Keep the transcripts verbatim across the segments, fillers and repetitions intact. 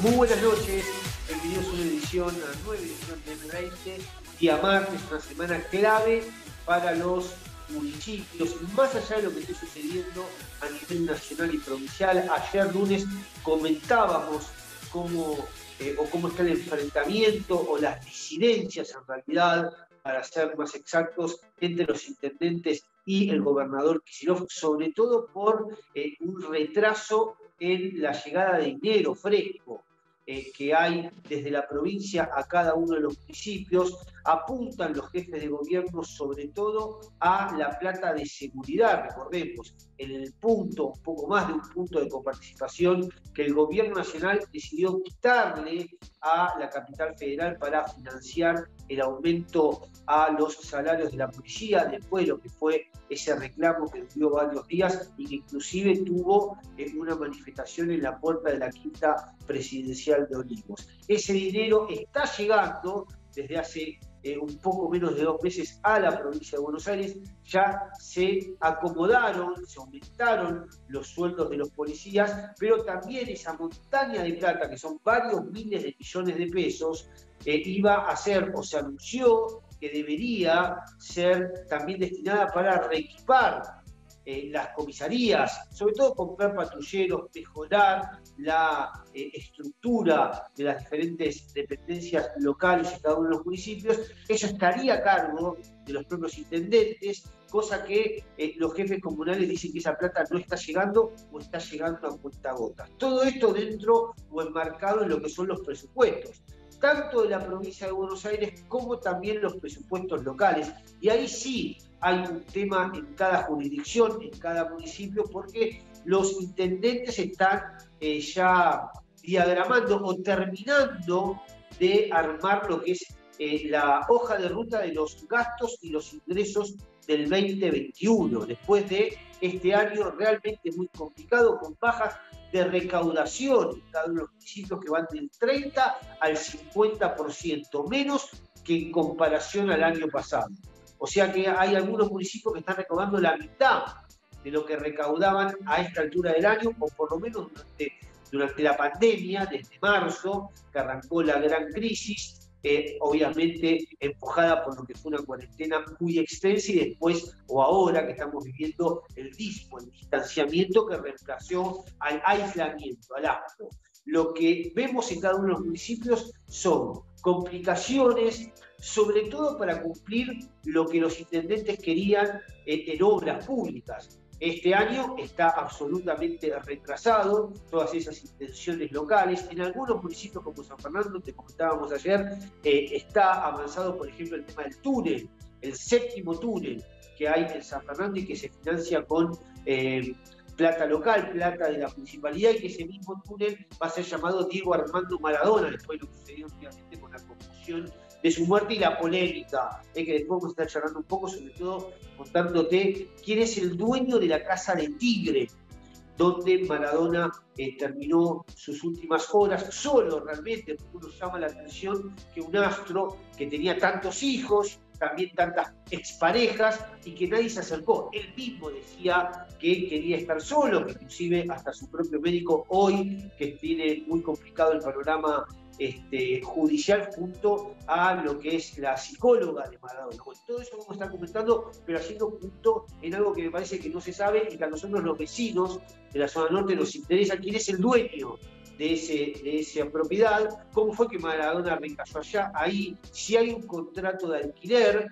Muy buenas noches, bienvenidos a una edición, a nueva edición de eme veinte, día martes, una semana clave para los municipios, más allá de lo que esté sucediendo a nivel nacional y provincial. Ayer lunes comentábamos cómo, eh, o cómo está el enfrentamiento o las disidencias en realidad, para ser más exactos, entre los intendentes y el gobernador Kicillof, sobre todo por eh, un retraso en la llegada de dinero fresco eh, que hay desde la provincia a cada uno de los municipios. Apuntan los jefes de gobierno sobre todo a la plata de seguridad, recordemos, en el punto, un poco más de un punto de coparticipación que el gobierno nacional decidió quitarle a la capital federal para financiar el aumento a los salarios de la policía, después de lo que fue ese reclamo que duró varios días y que inclusive tuvo eh, una manifestación en la puerta de la Quinta Presidencial de Olivos. Ese dinero está llegando desde hace eh, un poco menos de dos meses a la provincia de Buenos Aires. Ya se acomodaron, se aumentaron los sueldos de los policías, pero también esa montaña de plata, que son varios miles de millones de pesos, eh, iba a ser, o se anunció, que debería ser también destinada para reequipar eh, las comisarías, sobre todo comprar patrulleros, mejorar la eh, estructura de las diferentes dependencias locales en cada uno de los municipios. Eso estaría a cargo de los propios intendentes, cosa que eh, los jefes comunales dicen que esa plata no está llegando o está llegando a cuentagotas. Todo esto dentro o enmarcado en lo que son los presupuestos, tanto de la provincia de Buenos Aires como también los presupuestos locales. Y ahí sí hay un tema en cada jurisdicción, en cada municipio, porque los intendentes están eh, ya diagramando o terminando de armar lo que es eh, la hoja de ruta de los gastos y los ingresos del veinte veintiuno, después de este año realmente muy complicado, con bajas de recaudación en cada uno de los municipios que van del treinta al cincuenta por ciento, menos que en comparación al año pasado. O sea que hay algunos municipios que están recaudando la mitad de lo que recaudaban a esta altura del año, o por lo menos durante, durante la pandemia, desde marzo, que arrancó la gran crisis, Eh, obviamente empujada por lo que fue una cuarentena muy extensa, y después, o ahora que estamos viviendo el dispo, el distanciamiento que reemplazó al aislamiento, al asco. Lo que vemos en cada uno de los municipios son complicaciones, sobre todo para cumplir lo que los intendentes querían en, en obras públicas. Este año está absolutamente retrasado, todas esas intenciones locales. En algunos municipios como San Fernando, te comentábamos ayer, eh, está avanzado, por ejemplo, el tema del túnel, el séptimo túnel que hay en San Fernando y que se financia con eh, plata local, plata de la municipalidad, y que ese mismo túnel va a ser llamado Diego Armando Maradona, después de lo que sucedió últimamente con la confusión de su muerte y la polémica, eh, que después vamos a estar charlando un poco, sobre todo contándote quién es el dueño de la Casa de Tigre, donde Maradona eh, terminó sus últimas horas solo realmente, porque uno llama la atención que un astro que tenía tantos hijos, también tantas exparejas, y que nadie se acercó. Él mismo decía que quería estar solo, que inclusive hasta su propio médico hoy, que tiene muy complicado el panorama Este, judicial, junto a lo que es la psicóloga de Maradona. Bueno, todo eso vamos a estar comentando, pero haciendo punto en algo que me parece que no se sabe y que a nosotros los vecinos de la zona norte nos interesa: quién es el dueño de, ese, de esa propiedad, cómo fue que Maradona recayó allá, ahí, si hay un contrato de alquiler,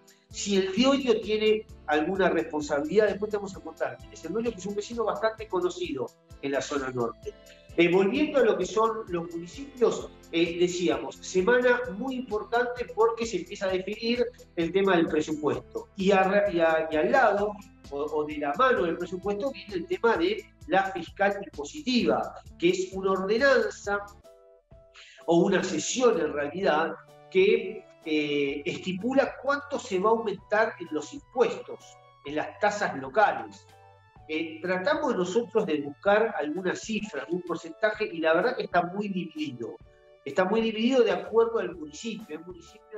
si el dueño tiene alguna responsabilidad. Después te vamos a contar quién es el dueño, que es un vecino bastante conocido en la zona norte. Eh, volviendo a lo que son los municipios, eh, decíamos, semana muy importante porque se empieza a definir el tema del presupuesto. Y, a, y, a, y al lado, o, o de la mano del presupuesto, viene el tema de la fiscal impositiva, que es una ordenanza o una sesión en realidad que eh, estipula cuánto se va a aumentar en los impuestos, en las tasas locales. Eh, tratamos nosotros de buscar alguna cifra, algún porcentaje, y la verdad que está muy dividido. Está muy dividido de acuerdo al municipio. Hay municipios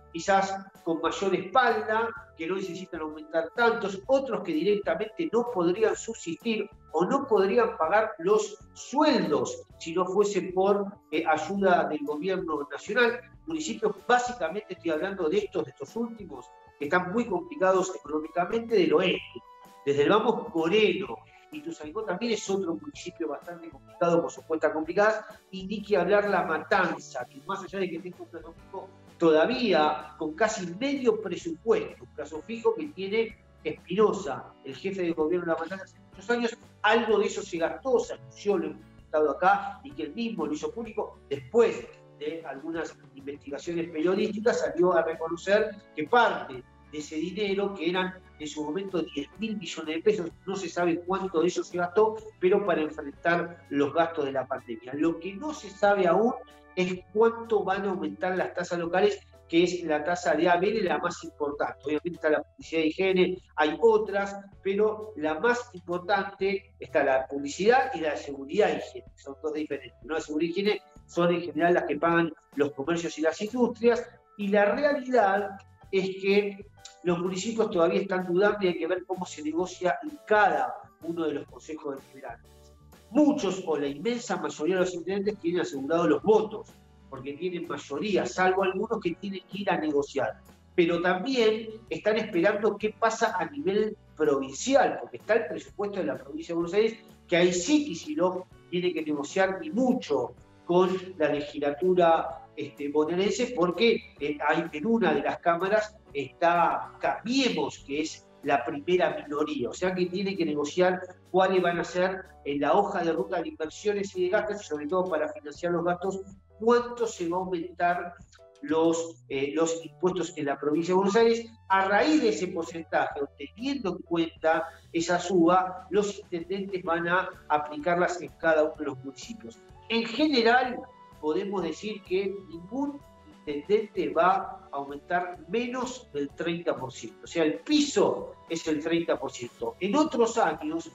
quizás con mayor espalda, que no necesitan aumentar tantos, otros que directamente no podrían subsistir o no podrían pagar los sueldos si no fuese por eh, ayuda del gobierno nacional. Municipios, básicamente estoy hablando de estos, de estos últimos, que están muy complicados económicamente del oeste. Desde el Vamos Moreno, Ituzaingó también es otro municipio bastante complicado por sus cuentas complicadas, y ni que hablar La Matanza, que más allá de que tenga un plazo fijo, todavía con casi medio presupuesto, un plazo fijo que tiene Espinosa, el jefe de gobierno de La Matanza hace muchos años, algo de eso se gastó, se anunció, lo hemos comentado acá, y que él mismo lo hizo público después de algunas investigaciones periodísticas, salió a reconocer que parte de ese dinero, que eran en su momento diez mil millones de pesos, no se sabe cuánto de eso se gastó, pero para enfrentar los gastos de la pandemia. Lo que no se sabe aún es cuánto van a aumentar las tasas locales, que es la tasa de A B L la más importante. Obviamente está la publicidad de higiene, hay otras, pero la más importante está la publicidad y la seguridad y higiene, son dos diferentes, ¿no? La seguridad y higiene son en general las que pagan los comercios y las industrias, y la realidad es que los municipios todavía están dudando y hay que ver cómo se negocia en cada uno de los consejos deliberantes. Muchos o la inmensa mayoría de los intendentes tienen asegurados los votos, porque tienen mayoría, salvo algunos que tienen que ir a negociar. Pero también están esperando qué pasa a nivel provincial, porque está el presupuesto de la provincia de Buenos Aires, que ahí sí Kicillof tiene que negociar y mucho con la legislatura este, bonaerense, porque eh, hay, en una de las cámaras está Cambiemos, que es la primera minoría, o sea que tiene que negociar cuáles van a ser en la hoja de ruta de inversiones y de gastos, y sobre todo para financiar los gastos, cuánto se va a aumentar los, eh, los impuestos en la provincia de Buenos Aires. A raíz de ese porcentaje, teniendo en cuenta esa suba, los intendentes van a aplicarlas en cada uno de los municipios. En general, podemos decir que ningún intendente va a aumentar menos del treinta por ciento. O sea, el piso es el treinta por ciento. En otros años,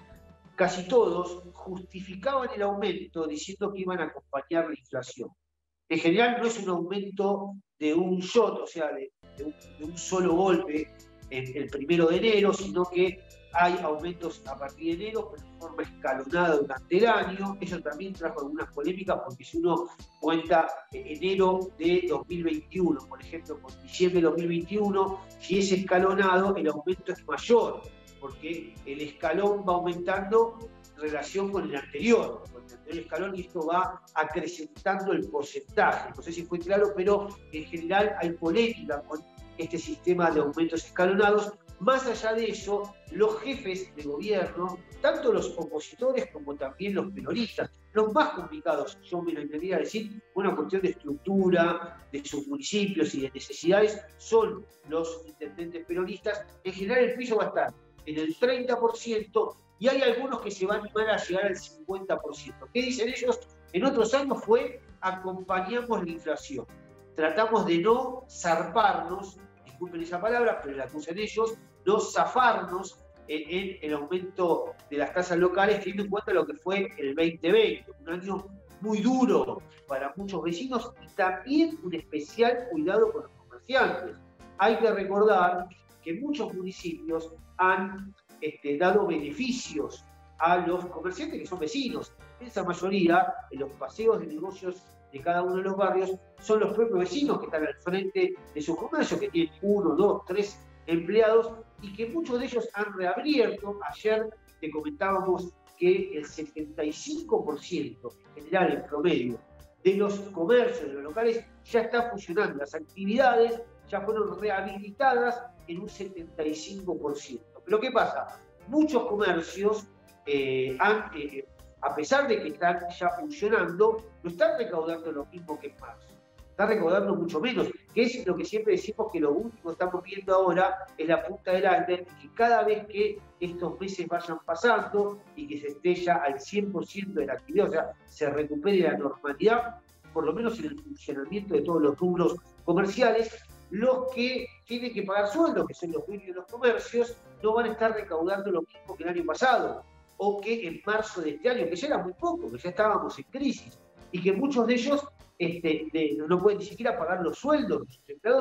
casi todos justificaban el aumento diciendo que iban a acompañar la inflación. En general no es un aumento de un shot, o sea, de, de, un, de un solo golpe en el primero de enero, sino que hay aumentos a partir de enero, pero de forma escalonada durante el año. Eso también trajo algunas polémicas, porque si uno cuenta enero de dos mil veintiuno, por ejemplo, con diciembre de dos mil veintiuno, si es escalonado, el aumento es mayor, porque el escalón va aumentando en relación con el anterior, con el anterior escalón, y esto va acrecentando el porcentaje. No sé si fue claro, pero en general hay polémica con este sistema de aumentos escalonados. Más allá de eso, los jefes de gobierno, tanto los opositores como también los peronistas, los más complicados, yo me lo entendería decir, una cuestión de estructura, de sus municipios y de necesidades, son los intendentes peronistas. En general el piso va a estar en el treinta por ciento, y hay algunos que se van a animar a llegar al cincuenta por ciento. ¿Qué dicen ellos? En otros años fue: acompañamos la inflación. Tratamos de no zarparnos, disculpen esa palabra, pero la acusan ellos, no zafarnos en, en el aumento de las tasas locales, teniendo en cuenta lo que fue el veinte veinte, un año muy duro para muchos vecinos, y también un especial cuidado con los comerciantes. Hay que recordar que muchos municipios han este, dado beneficios a los comerciantes que son vecinos. En esa mayoría, en los paseos de negocios de cada uno de los barrios, son los propios vecinos que están al frente de sus comercios, que tienen uno, dos, tres empleados, y que muchos de ellos han reabierto. Ayer te comentábamos que el setenta y cinco por ciento, en general, en promedio, de los comercios, de los locales, ya está funcionando. Las actividades ya fueron rehabilitadas en un setenta y cinco por ciento. Pero ¿qué pasa? Muchos comercios eh, han... Eh, a pesar de que están ya funcionando, no están recaudando lo mismo que en marzo. Están recaudando mucho menos, que es lo que siempre decimos, que lo último que estamos viendo ahora es la punta del iceberg, y que cada vez que estos meses vayan pasando y que se esté ya al cien por ciento de la actividad, o sea, se recupere la normalidad, por lo menos en el funcionamiento de todos los rubros comerciales, los que tienen que pagar sueldos, que son los dueños de los comercios, no van a estar recaudando lo mismo que el año pasado, o que en marzo de este año, que ya era muy poco, que ya estábamos en crisis, y que muchos de ellos este, de, no pueden ni siquiera pagar los sueldos de sus empleados,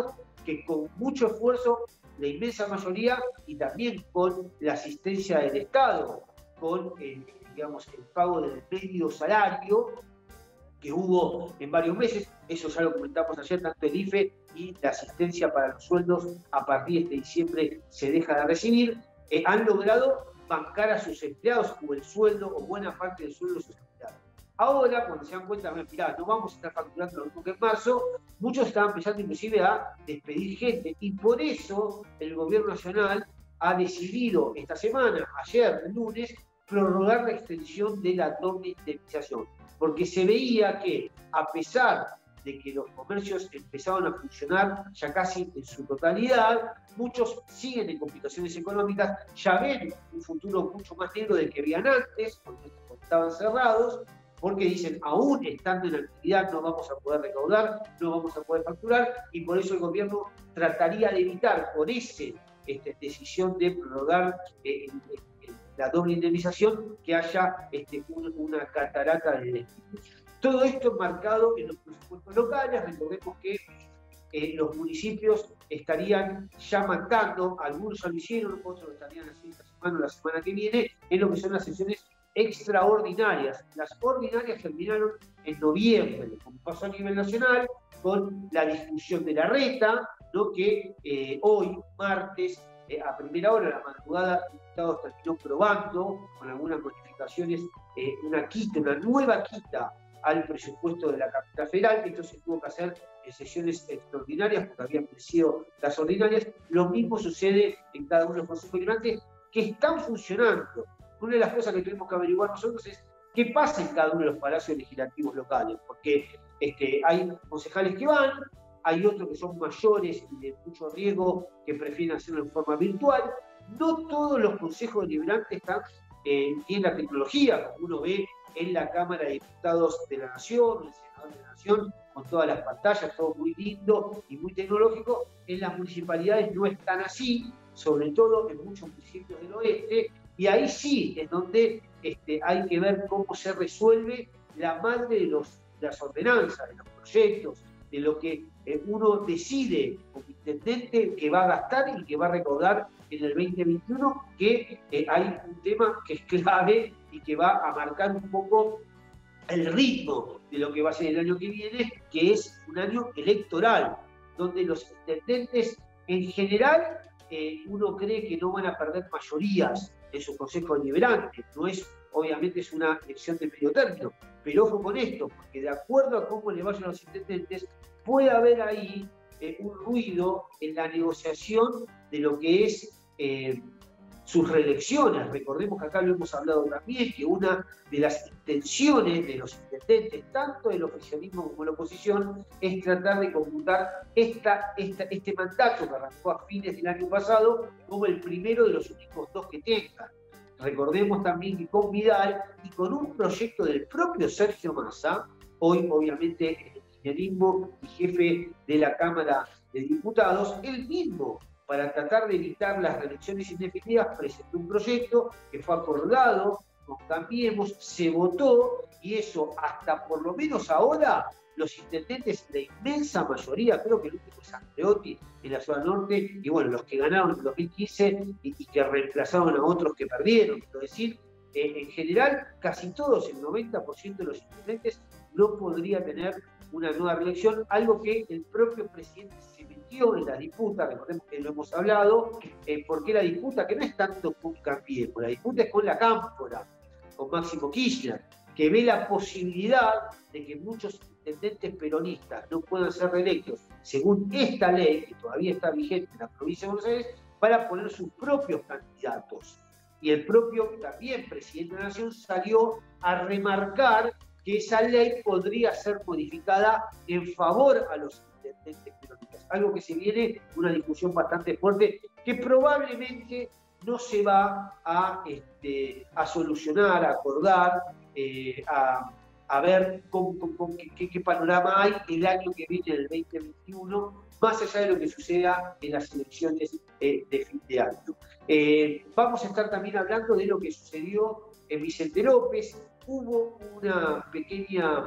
que con mucho esfuerzo, la inmensa mayoría, y también con la asistencia del Estado, con el, digamos, el pago del medio salario que hubo en varios meses, eso ya lo comentamos ayer, tanto el I F E y la asistencia para los sueldos a partir de este diciembre se deja de recibir, eh, han logrado bancar a sus empleados o el sueldo o buena parte del sueldo de sus empleados. Ahora, cuando se dan cuenta, mirá, no vamos a estar facturando lo mismo que en marzo, muchos estaban empezando inclusive a despedir gente, y por eso el gobierno nacional ha decidido esta semana, ayer, el lunes, prorrogar la extensión de la doble indemnización, porque se veía que, a pesar de que los comercios empezaron a funcionar ya casi en su totalidad, muchos siguen en complicaciones económicas, ya ven un futuro mucho más negro del que veían antes, porque estaban cerrados, porque dicen, aún estando en actividad no vamos a poder recaudar, no vamos a poder facturar, y por eso el gobierno trataría de evitar, por esa este, decisión de prorrogar eh, el, el, la doble indemnización, que haya este, un, una catarata de despidos. Todo esto enmarcado en los presupuestos locales. Recordemos que eh, los municipios estarían ya marcando, algunos ya lo hicieron, otros lo estarían haciendo esta semana o la semana que viene, en lo que son las sesiones extraordinarias. Las ordinarias terminaron en noviembre, como pasó a nivel nacional, con la discusión de la reta, ¿no? que eh, hoy, martes, eh, a primera hora, a la madrugada, el Estado terminó probando, con algunas modificaciones, eh, una quita, una nueva quita al presupuesto de la capital federal, que esto se tuvo que hacer en sesiones extraordinarias, porque habían vencido las ordinarias. Lo mismo sucede en cada uno de los consejos deliberantes, que están funcionando. Una de las cosas que tenemos que averiguar nosotros es qué pasa en cada uno de los palacios legislativos locales, porque este, hay concejales que van, hay otros que son mayores y de mucho riesgo que prefieren hacerlo en forma virtual. No todos los consejos deliberantes están, eh, tienen la tecnología, como uno ve en la Cámara de Diputados de la Nación, el Senado de la Nación, con todas las pantallas, todo muy lindo y muy tecnológico. En las municipalidades no es tan así, sobre todo en muchos municipios del oeste, y ahí sí es donde este, hay que ver cómo se resuelve la madre de, los, de las ordenanzas, de los proyectos, de lo que eh, uno decide como intendente que va a gastar y que va a recaudar en el veinte veintiuno, que eh, hay un tema que es clave y que va a marcar un poco el ritmo de lo que va a ser el año que viene, que es un año electoral, donde los intendentes en general eh, uno cree que no van a perder mayorías en sus consejos deliberantes. No es, obviamente es una elección de medio término, pero ojo con esto, porque de acuerdo a cómo le vayan a los intendentes, puede haber ahí eh, un ruido en la negociación de lo que es eh, sus reelecciones. Recordemos que acá lo hemos hablado también, que una de las intenciones de los intendentes, tanto del oficialismo como de la oposición, es tratar de computar esta, esta, este mandato que arrancó a fines del año pasado como el primero de los únicos dos que tengan. Recordemos también que con Vidal y con un proyecto del propio Sergio Massa, hoy obviamente el kirchnerismo y jefe de la Cámara de Diputados, él mismo, para tratar de evitar las reelecciones indefinidas, presentó un proyecto que fue acordado con Cambiemos, se votó, y eso hasta por lo menos ahora los intendentes, la inmensa mayoría, creo que el último es Andreotti en la zona norte, y bueno, los que ganaron en dos mil quince y, y que reemplazaron a otros que perdieron. Es decir, eh, en general, casi todos, el noventa por ciento de los intendentes no podría tener una nueva reelección, algo que el propio presidente se metió en la disputa. Recordemos que lo hemos hablado, eh, porque la disputa que no es tanto con Cambiemos, la disputa es con la Cámpora, con Máximo Kirchner, que ve la posibilidad de que muchos intendentes peronistas no puedan ser reelectos según esta ley, que todavía está vigente en la provincia de Buenos Aires, para poner sus propios candidatos. Y el propio también presidente de la Nación salió a remarcar que esa ley podría ser modificada en favor a los intendentes peronistas. Algo que se viene, una discusión bastante fuerte, que probablemente no se va a, este, a solucionar, a acordar, eh, a, a ver cómo, cómo, qué, qué panorama hay el año que viene, el veinte veintiuno, más allá de lo que suceda en las elecciones eh, de fin de año. Eh, vamos a estar también hablando de lo que sucedió en Vicente López. Hubo una pequeña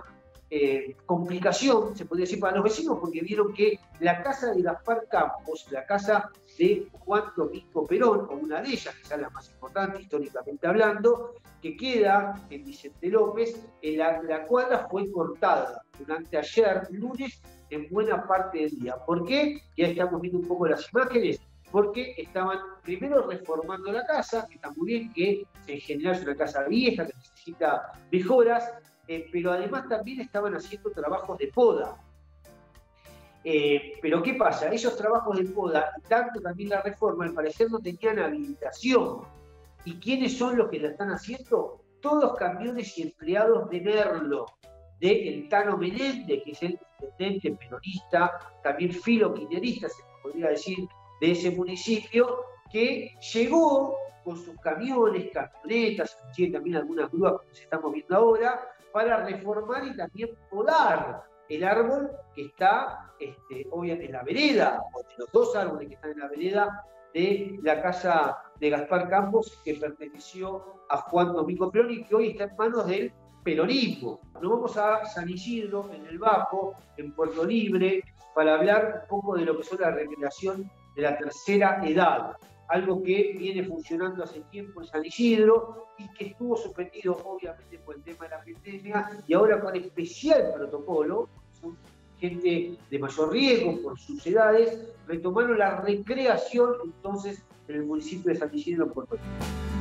eh, complicación, se podría decir, para los vecinos, porque vieron que la casa de Gaspar Campos, la casa de Juan Domingo Perón, o una de ellas, quizás la más importante históricamente hablando, que queda en Vicente López, en la, la cuadra fue cortada durante ayer, lunes, en buena parte del día. ¿Por qué? Ya estamos viendo un poco las imágenes. Porque estaban primero reformando la casa, que está muy bien, que en general es una casa vieja, que necesita mejoras, eh, pero además también estaban haciendo trabajos de poda. Eh, pero ¿qué pasa? Esos trabajos de poda, y tanto también la reforma, al parecer no tenían habilitación. ¿Y quiénes son los que la están haciendo? Todos camiones y empleados de Merlo, de El Tano Menéndez, que es el intendente peronista, también filoquinerista, se podría decir, de ese municipio, que llegó con sus camiones, camionetas, tiene también algunas grúas como se estamos viendo ahora, para reformar y también podar el árbol que está este, obviamente en la vereda, o de los dos árboles que están en la vereda de la casa de Gaspar Campos, que perteneció a Juan Domingo Perón y que hoy está en manos del peronismo. Nos vamos a San Isidro, en el Bajo, en Puerto Libre, para hablar un poco de lo que son la recreación de la tercera edad, algo que viene funcionando hace tiempo en San Isidro y que estuvo suspendido obviamente por el tema de la pandemia y ahora con especial protocolo, son gente de mayor riesgo por sus edades, retomaron la recreación entonces en el municipio de San Isidro, en Puerto Rico.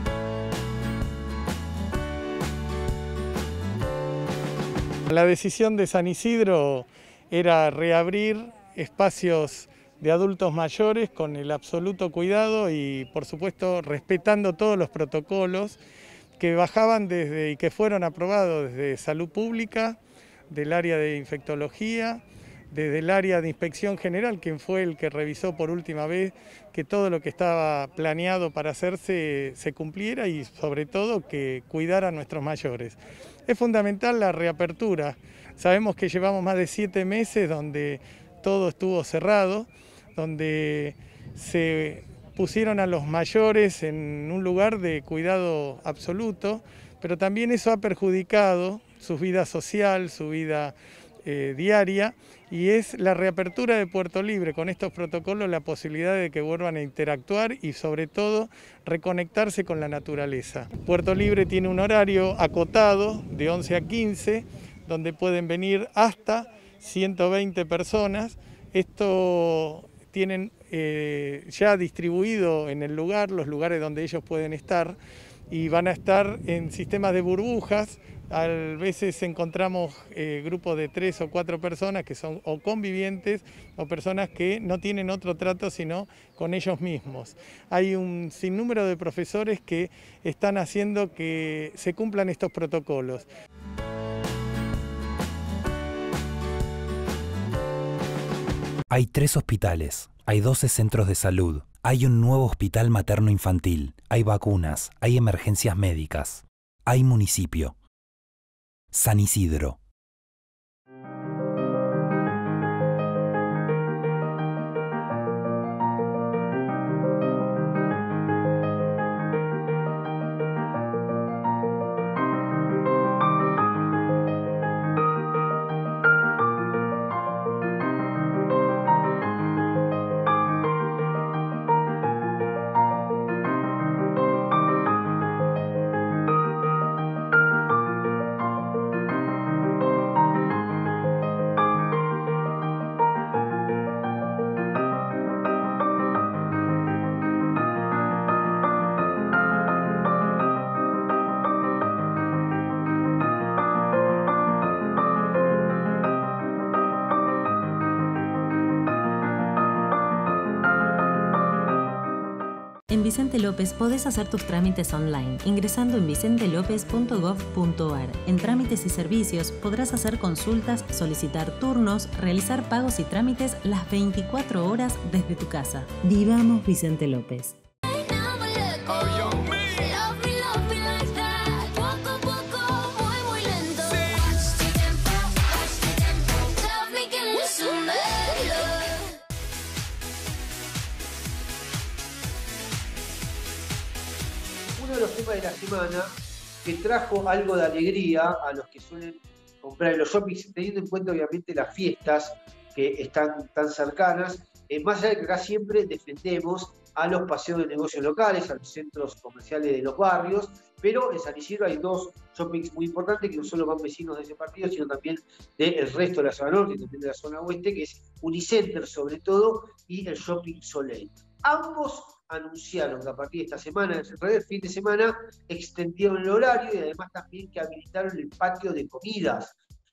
La decisión de San Isidro era reabrir espacios de adultos mayores con el absoluto cuidado y, por supuesto, respetando todos los protocolos que bajaban desde y que fueron aprobados desde Salud Pública, del área de infectología, desde el área de inspección general, quien fue el que revisó por última vez que todo lo que estaba planeado para hacerse se cumpliera y, sobre todo, que cuidara a nuestros mayores. Es fundamental la reapertura. Sabemos que llevamos más de siete meses donde todo estuvo cerrado, donde se pusieron a los mayores en un lugar de cuidado absoluto, pero también eso ha perjudicado su vida social, su vida eh, diaria, y es la reapertura de Puerto Libre con estos protocolos la posibilidad de que vuelvan a interactuar y sobre todo reconectarse con la naturaleza. Puerto Libre tiene un horario acotado de once a quince, donde pueden venir hasta ciento veinte personas. Esto tienen eh, ya distribuido en el lugar, los lugares donde ellos pueden estar, y van a estar en sistemas de burbujas. A veces encontramos eh, grupos de tres o cuatro personas que son o convivientes o personas que no tienen otro trato sino con ellos mismos. Hay un sinnúmero de profesores que están haciendo que se cumplan estos protocolos. Hay tres hospitales, hay doce centros de salud, hay un nuevo hospital materno-infantil, hay vacunas, hay emergencias médicas, hay municipio. San Isidro. En Vicente López podés hacer tus trámites online ingresando en vicente lópez punto gov punto ar. En trámites y servicios podrás hacer consultas, solicitar turnos, realizar pagos y trámites las veinticuatro horas desde tu casa. Vivamos Vicente López. Uno de los temas de la semana que trajo algo de alegría a los que suelen comprar en los shoppings, teniendo en cuenta obviamente las fiestas que están tan cercanas, eh, más allá de que acá siempre defendemos a los paseos de negocios locales, a los centros comerciales de los barrios, pero en San Isidro hay dos shoppings muy importantes que no solo van vecinos de ese partido, sino también del resto de la zona norte y también de la zona oeste, que es Unicenter sobre todo, y el Shopping Soleil. Ambos anunciaron que a partir de esta semana, el fin de semana, extendieron el horario y además también que habilitaron el patio de comidas.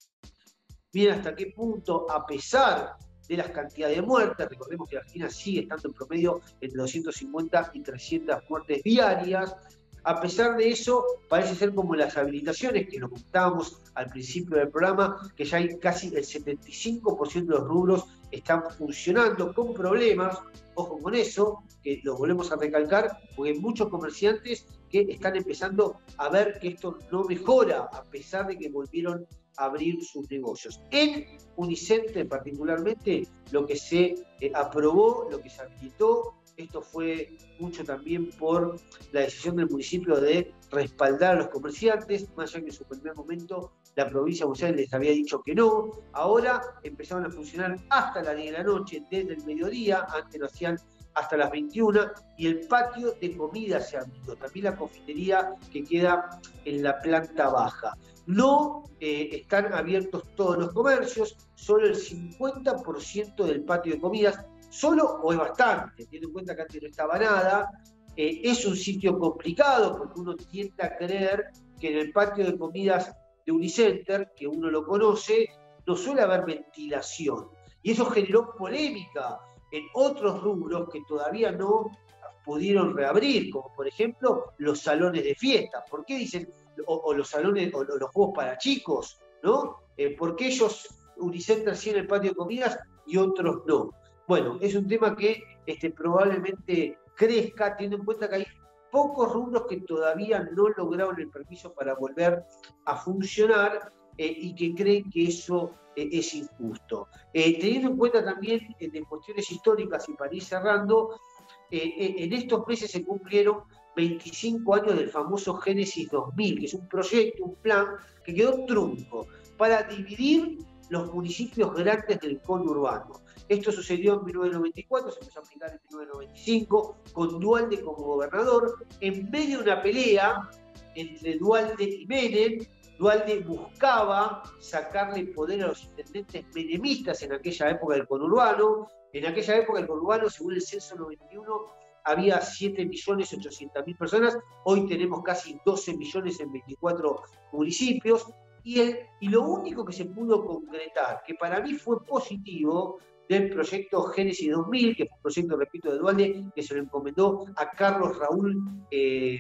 Miren hasta qué punto, a pesar de las cantidades de muertes, recordemos que la Argentina sigue estando en promedio entre doscientas cincuenta y trescientas muertes diarias, a pesar de eso, parece ser como las habilitaciones, que lo comentábamos al principio del programa, que ya hay casi el setenta y cinco por ciento de los rubros están funcionando con problemas. Ojo con eso, que lo volvemos a recalcar, porque hay muchos comerciantes que están empezando a ver que esto no mejora, a pesar de que volvieron a abrir sus negocios. En Unicenter particularmente, lo que se eh, aprobó, lo que se habilitó, esto fue mucho también por la decisión del municipio de respaldar a los comerciantes, más allá que en su primer momento la provincia de Buenos Aires les había dicho que no. Ahora empezaron a funcionar hasta las diez de la noche, desde el mediodía, antes lo hacían hasta las veintiuna, y el patio de comida se abrió, también la confitería que queda en la planta baja. No eh, están abiertos todos los comercios, solo el cincuenta por ciento del patio de comidas. Solo o es bastante, teniendo en cuenta que antes no estaba nada. Eh, es un sitio complicado porque uno tiende a creer que en el patio de comidas de Unicenter, que uno lo conoce, no suele haber ventilación. Y eso generó polémica en otros rubros que todavía no pudieron reabrir, como por ejemplo los salones de fiesta. ¿Por qué dicen, o, o los salones, o los juegos para chicos, ¿no? Eh, ¿Por qué ellos, Unicenter, sí en el patio de comidas y otros no? Bueno, es un tema que este, probablemente crezca, teniendo en cuenta que hay pocos rubros que todavía no lograron el permiso para volver a funcionar eh, y que creen que eso eh, es injusto. Eh, teniendo en cuenta también eh, de cuestiones históricas, y para ir cerrando, eh, eh, en estos meses se cumplieron veinticinco años del famoso Génesis dos mil, que es un proyecto, un plan que quedó trunco para dividir los municipios grandes del conurbano. Esto sucedió en mil novecientos noventa y cuatro, se empezó a aplicar en mil novecientos noventa y cinco, con Duhalde como gobernador, en medio de una pelea entre Duhalde y Menem. Duhalde buscaba sacarle poder a los intendentes menemistas en aquella época del conurbano. En aquella época del conurbano, según el censo noventa y uno, había siete millones ochocientas mil personas, hoy tenemos casi doce millones en veinticuatro municipios, y, el, y lo único que se pudo concretar, que para mí fue positivo, del proyecto Génesis dos mil, que fue un proyecto, repito, de Duhalde, que se lo encomendó a Carlos Raúl eh,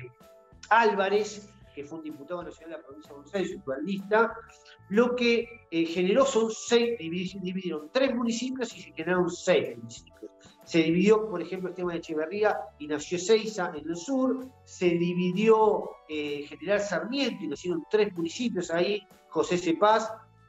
Álvarez, que fue un diputado de la ciudad de la provincia de Buenos Aires, un dualdista, lo que eh, generó son seis, dividieron tres municipios y se generaron seis municipios. Se dividió, por ejemplo, el tema de Echeverría y nació Ezeiza en el sur, se dividió eh, General Sarmiento y nacieron tres municipios ahí, José Cepaz,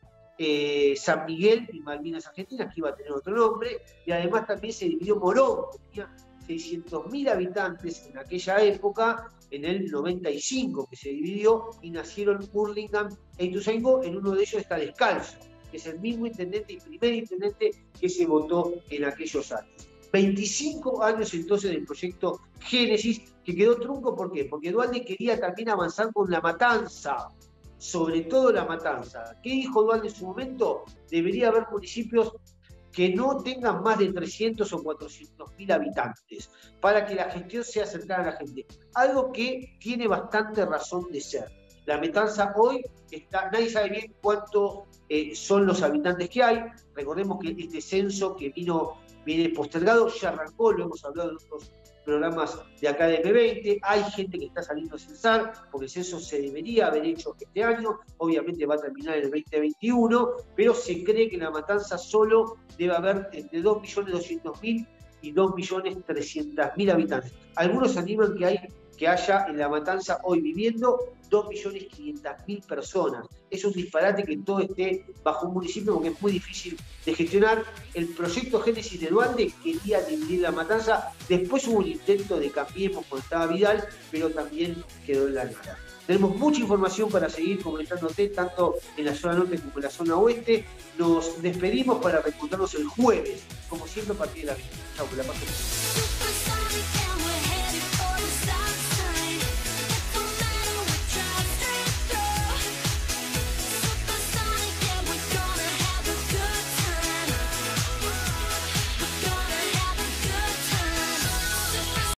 Eh, San Miguel y Malvinas Argentinas, que iba a tener otro nombre, y además también se dividió Morón, que tenía seiscientos mil habitantes en aquella época, en el noventa y cinco que se dividió, y nacieron Hurlingham e Ituzaingó. En uno de ellos está Descalzo, que es el mismo intendente y primer intendente que se votó en aquellos años. veinticinco años entonces del proyecto Génesis, que quedó trunco. ¿Por qué? Porque Duhalde quería también avanzar con La Matanza, sobre todo La Matanza. ¿Qué dijo Duhalde en su momento? Debería haber municipios que no tengan más de trescientos o cuatrocientos mil habitantes, para que la gestión sea cercana a la gente. Algo que tiene bastante razón de ser. La Matanza hoy, está, nadie sabe bien cuántos eh, son los habitantes que hay. Recordemos que este censo que vino, viene postergado, ya arrancó, lo hemos hablado en otros programas de acá de eme veinte, hay gente que está saliendo a censar, porque el censo se debería haber hecho este año, obviamente va a terminar en el veinte veintiuno, pero se cree que en La Matanza solo debe haber entre dos millones doscientos mil y dos millones trescientos mil habitantes. Algunos animan que, hay, que haya en La Matanza hoy viviendo dos millones quinientas mil personas. Es un disparate que todo esté bajo un municipio porque es muy difícil de gestionar. El proyecto Génesis de Dualde quería dividir La Matanza. Después hubo un intento de Cambiemos cuando estaba Vidal, pero también quedó en la nada. Tenemos mucha información para seguir comentándote, tanto en la zona norte como en la zona oeste. Nos despedimos para reencontrarnos el jueves, como siempre, a partir de la vista. Chau, que la pasen bien.